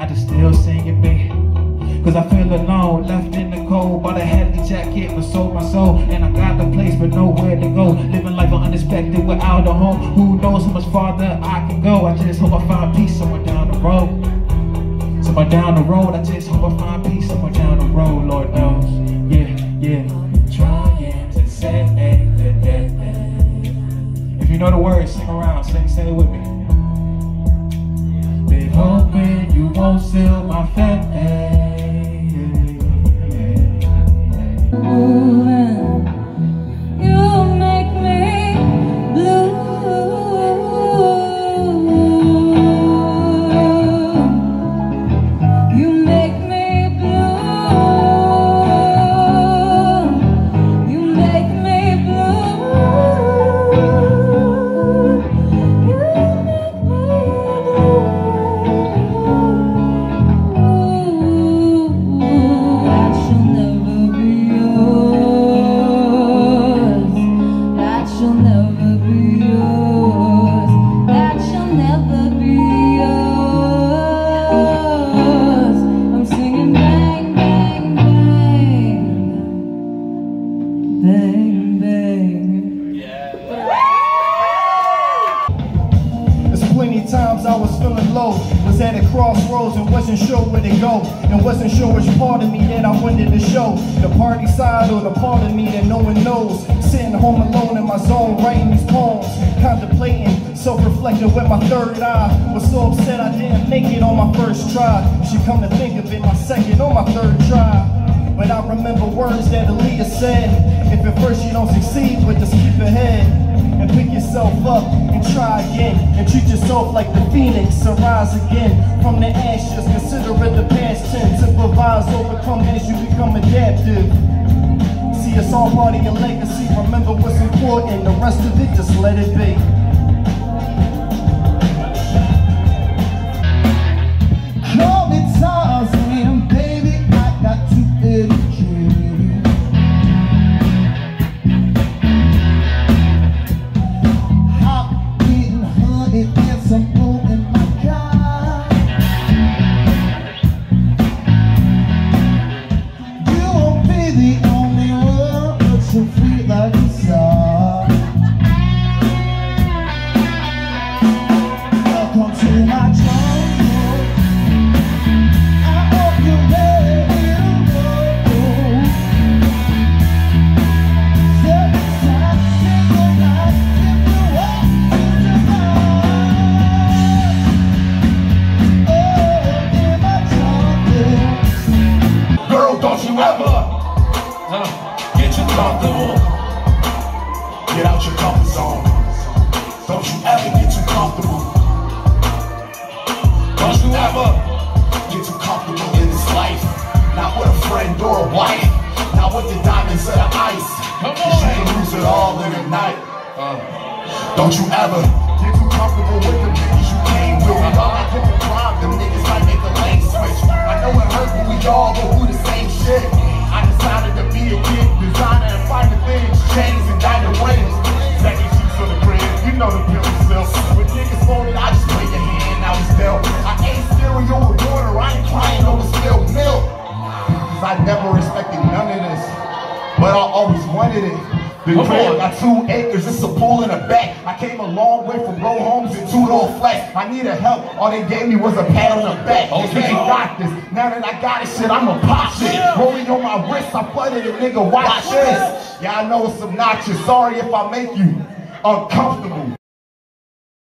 night is still singing me. Cause I feel alone, left in the cold by the heavy jacket, but sold my soul. And I got the place but nowhere to go. Living life unexpected without a home. Who knows how much farther I can go. I just hope I find peace somewhere down the road. Somewhere down the road, I just hope I find peace somewhere down the road, Lord knows. Yeah, yeah. Trying to say that. If you know the words, sing around, say it with me. Been hoping you won't seal my fate. Times I was feeling low, was at a crossroads and wasn't sure where to go, and wasn't sure which part of me that I wanted to show, the party side or the part of me that no one knows. Sitting home alone in my zone, writing these poems, contemplating, self-reflecting with my third eye. Was so upset I didn't make it on my first try. Should come to think of it, my second or my third try. But I remember words that Aaliyah said, if at first you don't succeed, but just keep ahead and pick yourself up and try again, and treat yourself like the phoenix, arise again from the ashes. Consider it the past tense. Improvise, overcome as you become adaptive. See, it's all part of your legacy. Remember what's important, the rest of it just let it be. Call me Tarzan, baby, I got to educate. Get out your comfort zone. Don't you ever get too comfortable. Don't you ever get too comfortable in this life. Not with a friend or a wife. Not with the diamonds or the ice. You ain't lose it all in a night. Don't you ever get too comfortable with the niggas you came with. We all like different crime. Them niggas might make a lane switch. I know it hurt, but we all go through the same shit. I decided to be a kid, designer and find the things, chains and diamond waves. Second shoes for the crib, you know the pill sells. When niggas folded, I just play your hand, now it's dealt. I ate cereal with water, I ain't crying over spilled milk. Cause I never expected none of this, but I always wanted it. The crib got 2 acres, it's a pool in the back. I came a long way from row homes and 2-door flats. I needed help, all they gave me was a pat on the back. Okay, got this. Now that I got it, shit, I'ma pop shit. Rolling on my wrist, I flooded a nigga, watch this. Yeah, I know it's obnoxious, sorry if I make you uncomfortable.